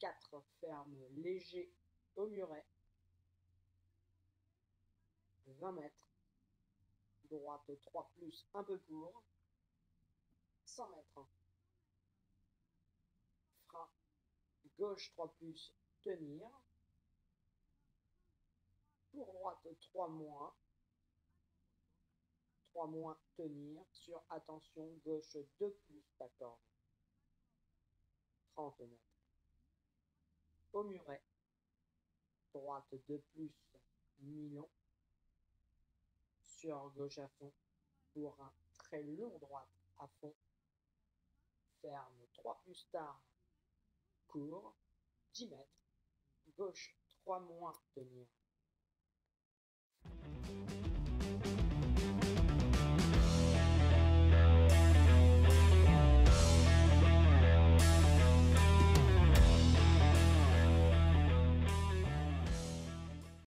4 ferme léger au muret, 20 mètres, droite 3 plus un peu court, 100 mètres, frein, gauche 3 plus, tenir, pour droite 3 moins, 3 moins, tenir, sur attention, gauche 2 plus, pas corde, 30 mètres, au muret, droite 2 plus, million, sur gauche à fond, pour un très long droite à fond, ferme 3 plus tard, court, 10 mètres, gauche 3 moins, tenir.